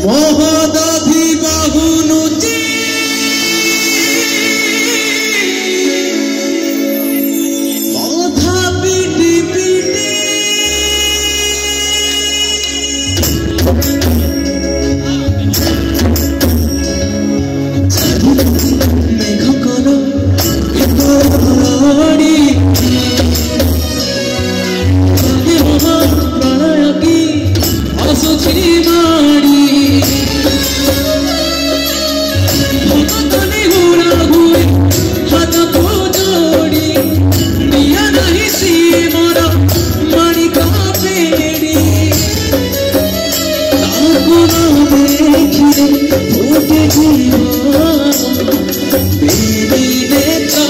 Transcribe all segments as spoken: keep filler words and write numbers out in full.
মহদাধি বাহুনুচি কথা PT PT মেঘ কর ঘড়ি প্রলয় কি আসুছি মাড়ি ভগতনি ঘোড়া ঘুরে হাত যোড়ি নিয়া নাহি সিয়ে মোর মাড়ি কাপেড়ি তারপর দেখিলে ফুটে জীবন বেরিয়ে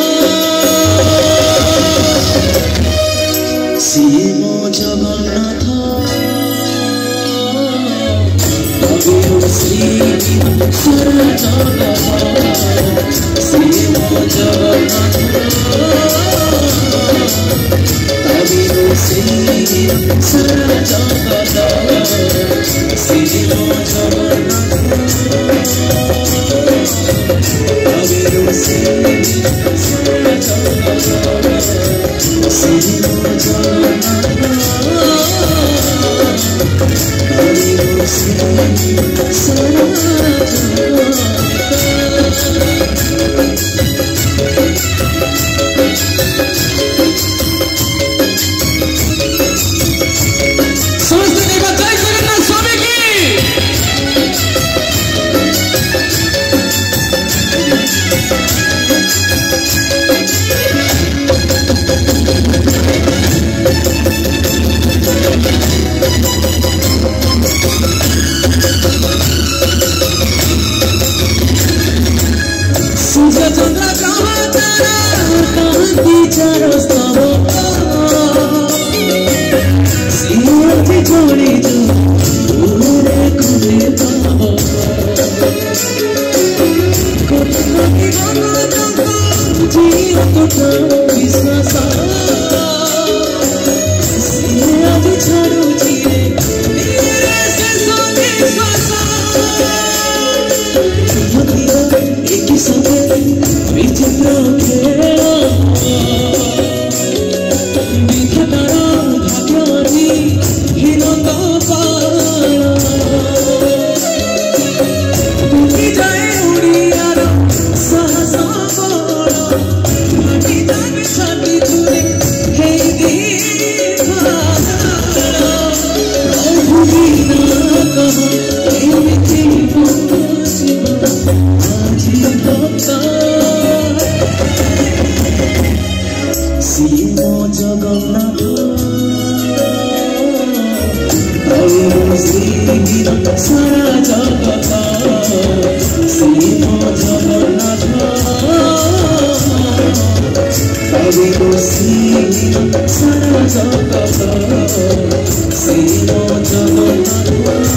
সিয়ে মো জগন্নাথ শ্রী সারা জগৎ শ্রী মো জগন্নাথ তবির শ্রী সারা জগৎ শ্রী মো জগন্নাথ তবির শ্রী সারা জগৎ শ্রী মো জগন্নাথ তবির শ্রী चंद्र कहाँ तारा कांति चारो स्तव सिंह जोड़ी जो पूरे खुले पाव कोटि जीव तो विश्वास सिंह आज छाड़ू जीरे मेरे से सोने श्वासा एक संगे विचित्र खेल विधातार भाग्यवानी हीन कपाल डूबी जाए उड़ियार साहस बल भाटी जाए छाती छुरी हे प्रभु बिना कह एमिति श्री मो जगन्नाथ तबिर श्री सारा जगत श्री मो जगन्नाथ तबिर श्री सारा जगत श्री मो जगन्नाथ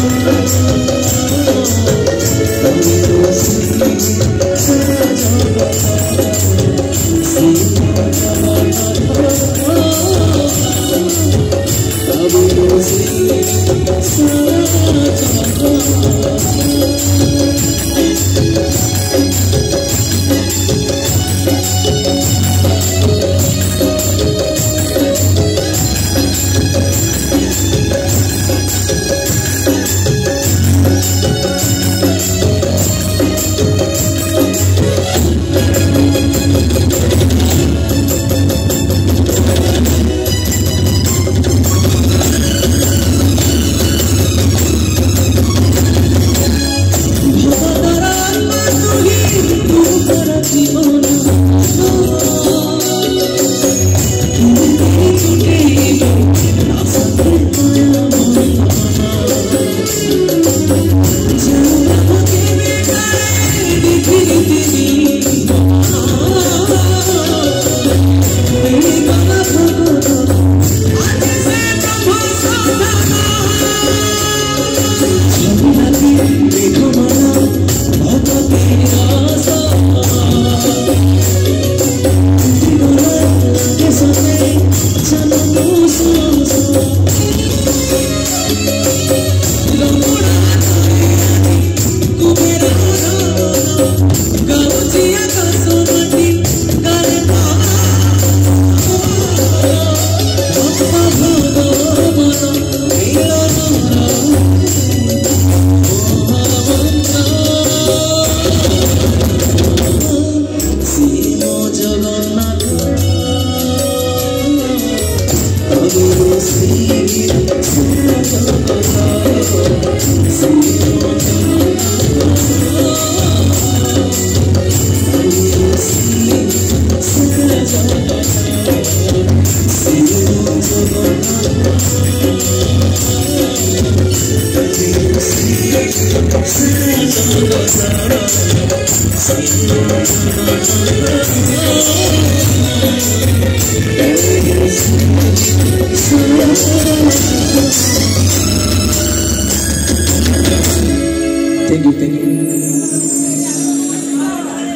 तबिर श्री सारा जगत श्री मो जगन्नाथ तबिर श्री सारा जगत। Thank you, thank you.